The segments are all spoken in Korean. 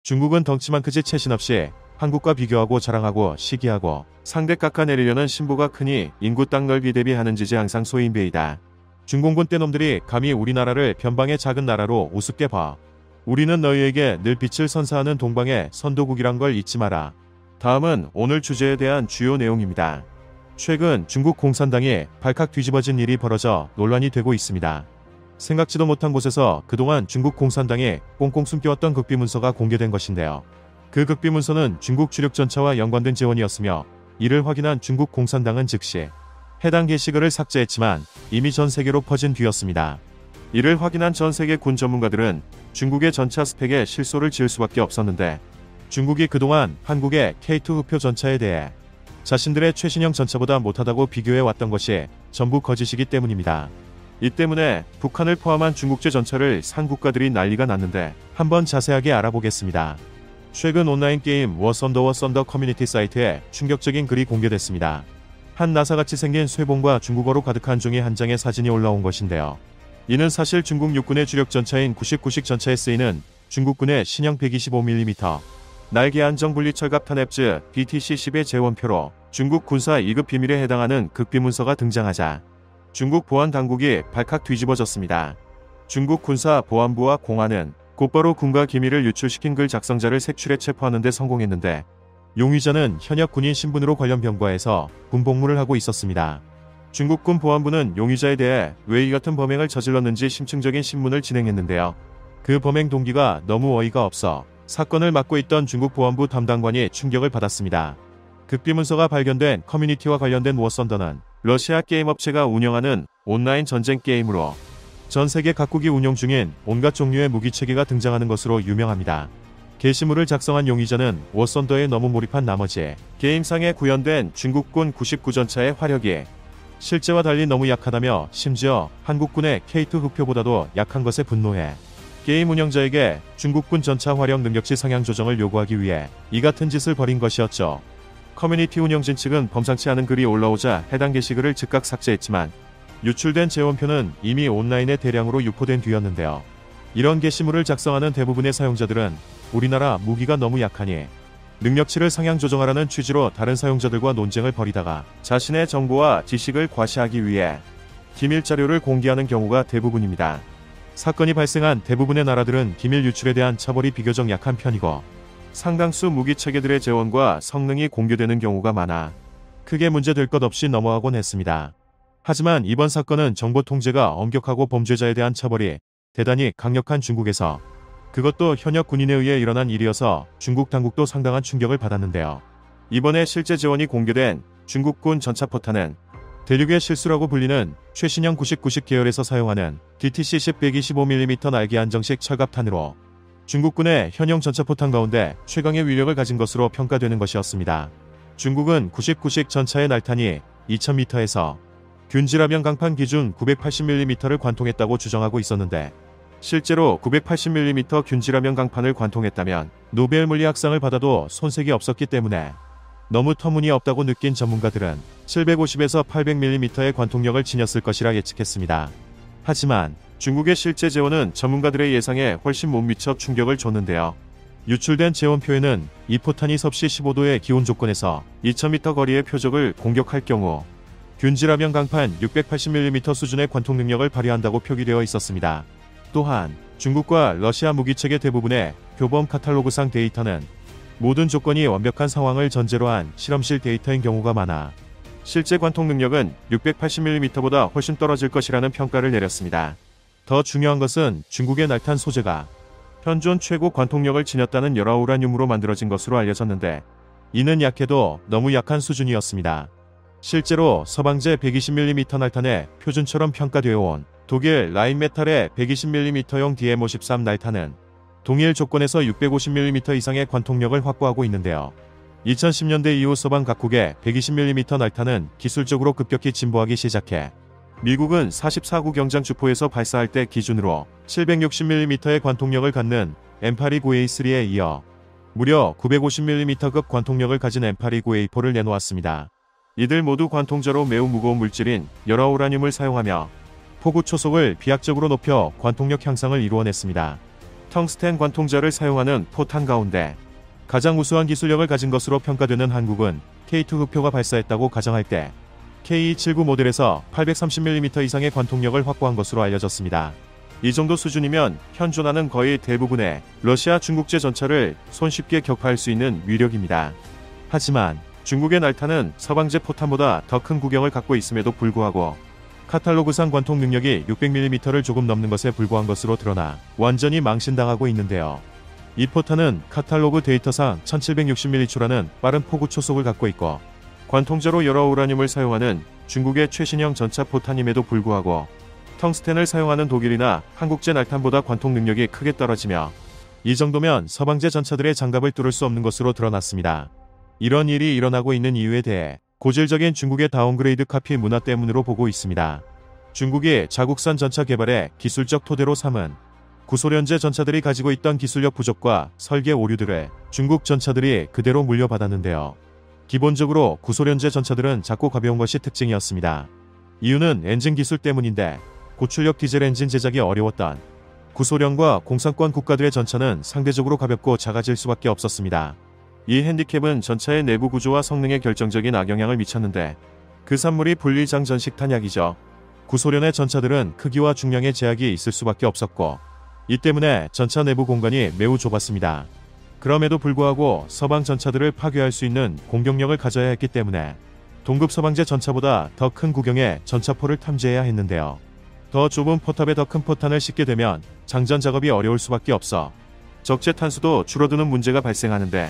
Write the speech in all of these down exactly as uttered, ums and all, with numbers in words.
중국은 덩치만 크지 채신 없이 한국과 비교하고 자랑하고 시기하고 상대 깎아내리려는 심보가 크니 인구 땅 넓이 대비 하는 짓이 항상 소인배이다. 중공군 떼놈들이 감히 우리나라를 변방의 작은 나라로 우습게 봐. 우리는 너희에게 늘 빛을 선사하는 동방의 선도국이란 걸 잊지 마라. 다음은 오늘 주제에 대한 주요 내용입니다. 최근 중국 공산당이 발칵 뒤집어진 일이 벌어져 논란이 되고 있습니다. 생각지도 못한 곳에서 그동안 중국 공산당이 꽁꽁 숨겨왔던 극비문서가 공개된 것인데요. 그 극비문서는 중국 주력 전차와 연관된 재원이었으며 이를 확인한 중국 공산당은 즉시 해당 게시글을 삭제했지만 이미 전 세계로 퍼진 뒤였습니다. 이를 확인한 전 세계 군 전문가들은 중국의 전차 스펙에 실소를 지을 수밖에 없었는데 중국이 그동안 한국의 케이 투 흑표 전차에 대해 자신들의 최신형 전차보다 못하다고 비교해왔던 것이 전부 거짓이기 때문입니다. 이 때문에 북한을 포함한 중국제 전차를 산 국가들이 난리가 났는데 한번 자세하게 알아보겠습니다. 최근 온라인 게임 워 썬더 워 썬더 커뮤니티 사이트에 충격적인 글이 공개됐습니다. 한 나사같이 생긴 쇠봉과 중국어로 가득한 종이 한 장의 사진이 올라온 것인데요. 이는 사실 중국 육군의 주력 전차인 구십구식 전차에 쓰이는 중국군의 신형 백이십오 밀리미터 날개 안정 분리 철갑 탄핵즈 비 티 씨 십의 재원표로 중국 군사 이 급 비밀에 해당하는 극비문서가 등장하자 중국 보안당국이 발칵 뒤집어졌습니다. 중국 군사 보안부와 공안은 곧바로 군과 기밀을 유출시킨 글 작성자를 색출해 체포하는 데 성공했는데 용의자는 현역 군인 신분으로 관련 병과에서 군복무를 하고 있었습니다. 중국군 보안부는 용의자에 대해 왜 이 같은 범행을 저질렀는지 심층적인 신문을 진행했는데요. 그 범행 동기가 너무 어이가 없어 사건을 맡고 있던 중국 보안부 담당관이 충격을 받았습니다. 극비문서가 발견된 커뮤니티와 관련된 워 썬더는 러시아 게임 업체가 운영하는 온라인 전쟁 게임으로 전 세계 각국이 운영 중인 온갖 종류의 무기체계가 등장하는 것으로 유명합니다. 게시물을 작성한 용의자는 워 썬더에 너무 몰입한 나머지 게임상에 구현된 중국군 구십구 전차의 화력이 실제와 달리 너무 약하다며 심지어 한국군의 케이 투 흑표보다도 약한 것에 분노해 게임 운영자에게 중국군 전차 화력 능력치 상향 조정을 요구하기 위해 이 같은 짓을 벌인 것이었죠. 커뮤니티 운영진 측은 범상치 않은 글이 올라오자 해당 게시글을 즉각 삭제했지만 유출된 재원표는 이미 온라인에 대량으로 유포된 뒤였는데요. 이런 게시물을 작성하는 대부분의 사용자들은 우리나라 무기가 너무 약하니 능력치를 상향 조정하라는 취지로 다른 사용자들과 논쟁을 벌이다가 자신의 정보와 지식을 과시하기 위해 기밀 자료를 공개하는 경우가 대부분입니다. 사건이 발생한 대부분의 나라들은 기밀 유출에 대한 처벌이 비교적 약한 편이고 상당수 무기 체계들의 재원과 성능이 공개되는 경우가 많아 크게 문제될 것 없이 넘어가곤 했습니다. 하지만 이번 사건은 정보 통제가 엄격하고 범죄자에 대한 처벌이 대단히 강력한 중국에서 그것도 현역 군인에 의해 일어난 일이어서 중국 당국도 상당한 충격을 받았는데요. 이번에 실제 재원이 공개된 중국군 전차포탄은 대륙의 실수라고 불리는 최신형 구십구식 계열에서 사용하는 디 티 씨 십 백이십오 밀리미터 날개 안정식 철갑탄으로 중국군의 현형 전차포탄 가운데 최강의 위력을 가진 것으로 평가되는 것이었습니다. 중국은 구십구식 전차의 날탄이 이천 미터에서 균질함형 강판 기준 구백팔십 밀리미터를 관통했다고 주장하고 있었는데 실제로 구백팔십 밀리미터 균질함형 강판을 관통했다면 노벨 물리학상을 받아도 손색이 없었기 때문에 너무 터무니없다고 느낀 전문가들은 칠백오십에서 팔백 밀리미터의 관통력을 지녔을 것이라 예측했습니다. 하지만 중국의 실제 재원은 전문가들의 예상에 훨씬 못 미쳐 충격을 줬는데요. 유출된 재원표에는 이 포탄이 섭씨 십오 도의 기온 조건에서 이천 미터 거리의 표적을 공격할 경우 균질함형 강판 육백팔십 밀리미터 수준의 관통 능력을 발휘한다고 표기되어 있었습니다. 또한 중국과 러시아 무기체계 대부분의 교범 카탈로그상 데이터는 모든 조건이 완벽한 상황을 전제로 한 실험실 데이터인 경우가 많아 실제 관통 능력은 육백팔십 밀리미터보다 훨씬 떨어질 것이라는 평가를 내렸습니다. 더 중요한 것은 중국의 날탄 소재가 현존 최고 관통력을 지녔다는 열화우라늄으로 만들어진 것으로 알려졌는데 이는 약해도 너무 약한 수준이었습니다. 실제로 서방제 백이십 밀리미터 날탄의 표준처럼 평가되어 온 독일 라인메탈의 백이십 밀리미터용 디 엠 오십삼 날탄은 동일 조건에서 육백오십 밀리미터 이상의 관통력을 확보하고 있는데요. 이천십 년대 이후 서방 각국의 백이십 밀리미터 날탄은 기술적으로 급격히 진보하기 시작해 미국은 사십사 구 경장 주포에서 발사할 때 기준으로 칠백육십 밀리미터의 관통력을 갖는 엠 팔이구 에이 쓰리에 이어 무려 구백오십 밀리미터급 관통력을 가진 엠 팔이구 에이 포를 내놓았습니다. 이들 모두 관통자로 매우 무거운 물질인 열화우라늄을 사용하며 포구 초속을 비약적으로 높여 관통력 향상을 이루어냈습니다. 텅스텐 관통자를 사용하는 포탄 가운데 가장 우수한 기술력을 가진 것으로 평가되는 한국은 케이 투 흑표가 발사했다고 가정할 때 케이 칠십구 모델에서 팔백삼십 밀리미터 이상의 관통력을 확보한 것으로 알려졌습니다. 이 정도 수준이면 현존하는 거의 대부분의 러시아 중국제 전차를 손쉽게 격파할 수 있는 위력입니다. 하지만 중국의 날타는 서방제 포탄보다 더 큰 구경을 갖고 있음에도 불구하고 카탈로그상 관통 능력이 육백 밀리미터를 조금 넘는 것에 불과한 것으로 드러나 완전히 망신당하고 있는데요. 이 포탄은 카탈로그 데이터상 천칠백육십 밀리미터에 초라는 빠른 포구 초속을 갖고 있고 관통자로 여러 우라늄을 사용하는 중국의 최신형 전차 포탄임에도 불구하고 텅스텐을 사용하는 독일이나 한국제 날탄보다 관통 능력이 크게 떨어지며 이 정도면 서방제 전차들의 장갑을 뚫을 수 없는 것으로 드러났습니다. 이런 일이 일어나고 있는 이유에 대해 고질적인 중국의 다운그레이드 카피 문화 때문으로 보고 있습니다. 중국이 자국산 전차 개발에 기술적 토대로 삼은 구소련제 전차들이 가지고 있던 기술력 부족과 설계 오류들을 중국 전차들이 그대로 물려받았는데요. 기본적으로 구소련제 전차들은 작고 가벼운 것이 특징이었습니다. 이유는 엔진 기술 때문인데 고출력 디젤 엔진 제작이 어려웠던 구소련과 공산권 국가들의 전차는 상대적으로 가볍고 작아질 수밖에 없었습니다. 이 핸디캡은 전차의 내부 구조와 성능에 결정적인 악영향을 미쳤는데 그 산물이 분리장전식 탄약이죠. 구소련의 전차들은 크기와 중량의 제약이 있을 수밖에 없었고 이 때문에 전차 내부 공간이 매우 좁았습니다. 그럼에도 불구하고 서방 전차들을 파괴할 수 있는 공격력을 가져야 했기 때문에 동급 서방제 전차보다 더 큰 구경의 전차포를 탐지해야 했는데요. 더 좁은 포탑에 더 큰 포탄을 싣게 되면 장전 작업이 어려울 수밖에 없어 적재 탄수도 줄어드는 문제가 발생하는데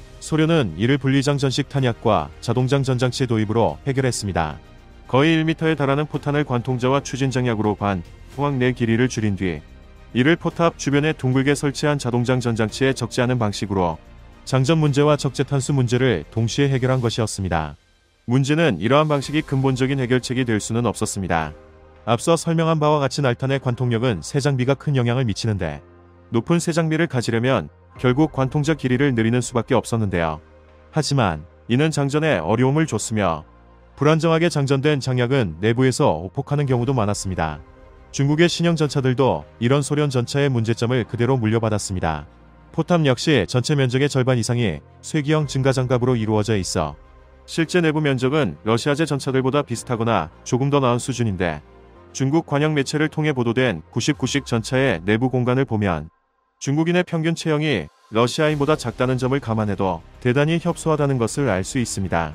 소련은 이를 분리장전식 탄약과 자동장 전장치 도입으로 해결했습니다. 거의 일 미터에 달하는 포탄을 관통자와 추진장약으로 반, 포항 내 길이를 줄인 뒤 이를 포탑 주변에 둥글게 설치한 자동장 전장치에 적재하는 방식으로 장전 문제와 적재 탄수 문제를 동시에 해결한 것이었습니다. 문제는 이러한 방식이 근본적인 해결책이 될 수는 없었습니다. 앞서 설명한 바와 같이 날탄의 관통력은 새 장비가 큰 영향을 미치는데 높은 새 장비를 가지려면 결국 관통자 길이를 늘리는 수밖에 없었는데요. 하지만 이는 장전에 어려움을 줬으며 불안정하게 장전된 장약은 내부에서 오폭하는 경우도 많았습니다. 중국의 신형 전차들도 이런 소련 전차의 문제점을 그대로 물려받았습니다. 포탑 역시 전체 면적의 절반 이상이 쇠기형 증가장갑으로 이루어져 있어 실제 내부 면적은 러시아제 전차들보다 비슷하거나 조금 더 나은 수준인데 중국 관영 매체를 통해 보도된 구십구식 전차의 내부 공간을 보면 중국인의 평균 체형이 러시아인보다 작다는 점을 감안해도 대단히 협소하다는 것을 알 수 있습니다.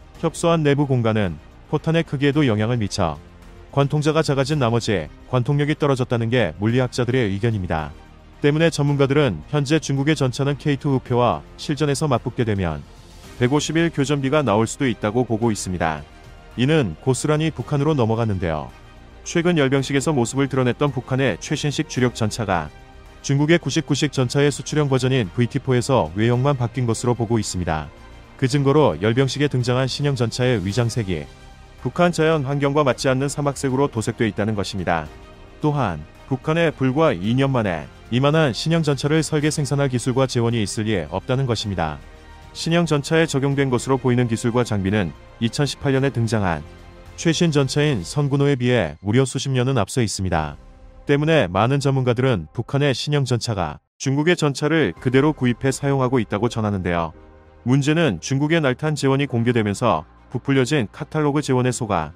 협소한 내부 공간은 포탄의 크기에도 영향을 미쳐 관통자가 작아진 나머지 관통력이 떨어졌다는 게 물리학자들의 의견입니다. 때문에 전문가들은 현재 중국의 전차는 케이 투 흑표와 실전에서 맞붙게 되면 백오십일 교전비가 나올 수도 있다고 보고 있습니다. 이는 고스란히 북한으로 넘어갔는데요. 최근 열병식에서 모습을 드러냈던 북한의 최신식 주력 전차가 중국의 구십구식 전차의 수출형 버전인 브이 티 포에서 외형만 바뀐 것으로 보고 있습니다. 그 증거로 열병식에 등장한 신형 전차의 위장색이 북한 자연 환경과 맞지 않는 사막색으로 도색되어 있다는 것입니다. 또한 북한에 불과 이 년 만에 이만한 신형 전차를 설계 생산할 기술과 재원이 있을 리 없다는 것입니다. 신형 전차에 적용된 것으로 보이는 기술과 장비는 이천십팔 년에 등장한 최신 전차인 선군호에 비해 무려 수십 년은 앞서 있습니다. 때문에 많은 전문가들은 북한의 신형 전차가 중국의 전차를 그대로 구입해 사용하고 있다고 전하는데요. 문제는 중국의 날탄 재원이 공개되면서 부풀려진 카탈로그 재원에 속아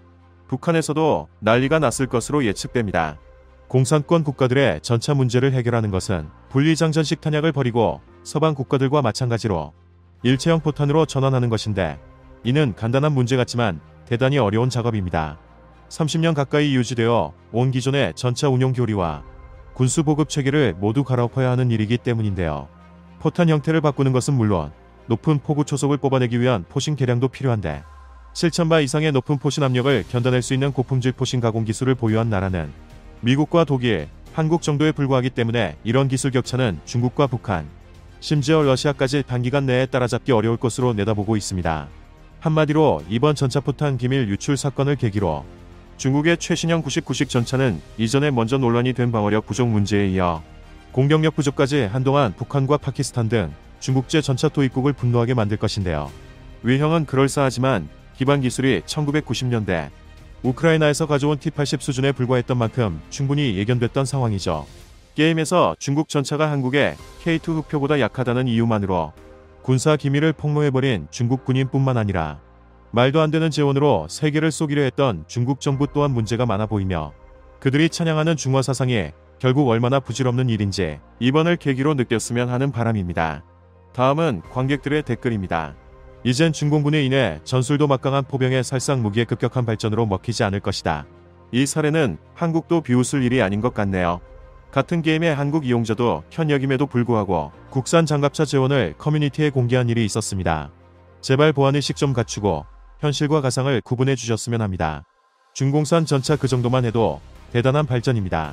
북한에서도 난리가 났을 것으로 예측됩니다. 공산권 국가들의 전차 문제를 해결하는 것은 분리장전식 탄약을 버리고 서방 국가들과 마찬가지로 일체형 포탄으로 전환하는 것인데 이는 간단한 문제 같지만 대단히 어려운 작업입니다. 삼십 년 가까이 유지되어 온 기존의 전차 운용 교리와 군수 보급 체계를 모두 갈아엎어야 하는 일이기 때문인데요. 포탄 형태를 바꾸는 것은 물론 높은 포구 초속을 뽑아내기 위한 포신 개량도 필요한데 칠천 바 이상의 높은 포신 압력을 견뎌낼 수 있는 고품질 포신 가공 기술을 보유한 나라는 미국과 독일, 한국 정도에 불과하기 때문에 이런 기술 격차는 중국과 북한, 심지어 러시아까지 단기간 내에 따라잡기 어려울 것으로 내다보고 있습니다. 한마디로 이번 전차포탄 기밀 유출 사건을 계기로 중국의 최신형 구십구식 전차는 이전에 먼저 논란이 된 방어력 부족 문제에 이어 공격력 부족까지 한동안 북한과 파키스탄 등 중국제 전차 도입국을 분노하게 만들 것인데요. 외형은 그럴싸하지만 기반 기술이 천구백구십 년대 우크라이나에서 가져온 티 팔십 수준에 불과했던 만큼 충분히 예견됐던 상황이죠. 게임에서 중국 전차가 한국의 케이 투 흑표보다 약하다는 이유만으로 군사 기밀을 폭로해버린 중국 군인뿐만 아니라 말도 안 되는 재원으로 세계를 쏘기로 했던 중국 정부 또한 문제가 많아 보이며 그들이 찬양하는 중화 사상이 결국 얼마나 부질없는 일인지 이번을 계기로 느꼈으면 하는 바람입니다. 다음은 관객들의 댓글입니다. 이젠 중공군에 인해 전술도 막강한 포병의 살상 무기의 급격한 발전으로 먹히지 않을 것이다. 이 사례는 한국도 비웃을 일이 아닌 것 같네요. 같은 게임의 한국 이용자도 현역임에도 불구하고 국산 장갑차 재원을 커뮤니티에 공개한 일이 있었습니다. 제발 보안의식 좀 갖추고 현실과 가상을 구분해 주셨으면 합니다. 중공산 전차 그 정도만 해도 대단한 발전입니다.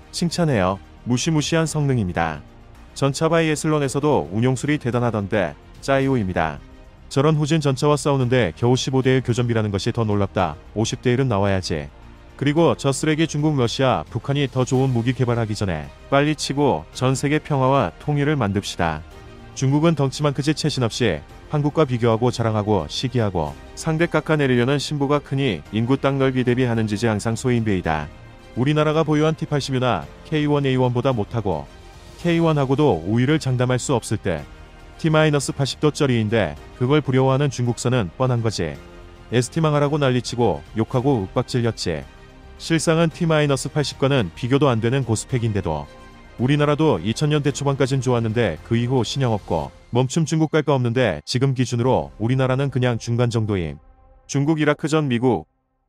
칭찬해요. 무시무시한 성능입니다. 전차 바이애슬론에서도 운용술이 대단하던데 짜이오입니다. 저런 후진 전차와 싸우는데 겨우 십오 대 일 교전비라는 것이 더 놀랍다. 오십 대 일은 나와야지. 그리고 저 쓰레기 중국, 러시아, 북한이 더 좋은 무기 개발하기 전에 빨리 치고 전 세계 평화와 통일을 만듭시다. 중국은 덩치만 크지 채신 없이 한국과 비교하고 자랑하고 시기하고 상대 깎아내리려는 신보가 크니 인구 땅 넓이 대비하는 지지 항상 소인배이다. 우리나라가 보유한 티 팔십 유나 케이 원 에이 원보다 못하고 케이 원하고도 우위를 장담할 수 없을 때 티 팔십 도짜리인데 그걸 부려워하는 중국산은 뻔한 거지. 에스티 망하라고 난리치고 욕하고 윽박질렸지. 실상은 티 팔십과는 비교도 안 되는 고스펙인데도 우리나라도 이천 년대 초반까진 좋았는데 그 이후 신형 없고 멈춤 중국 갈 거 없는데 지금 기준으로 우리나라는 그냥 중간 정도임. 중국 이라크전 미국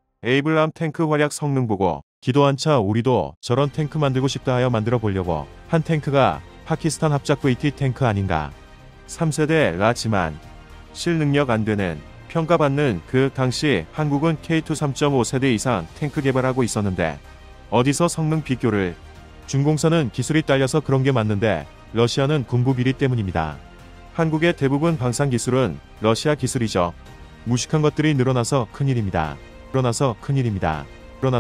에이블람 탱크 활약 성능 보고 기도 안 차 우리도 저런 탱크 만들고 싶다 하여 만들어 보려고 한 탱크가 파키스탄 합작 브이 티 탱크 아닌가. 삼 세대 라지만 실능력 안 되는 평가받는 그 당시 한국은 케이 투 삼 점 오 세대 이상 탱크 개발하고 있었는데 어디서 성능 비교를. 중공산은 기술이 딸려서 그런 게 맞는데 러시아는 군부 비리 때문입니다. 한국의 대부분 방산 기술은 러시아 기술이죠. 무식한 것들이 늘어나서 큰일입니다. 늘어나서 큰일입니다.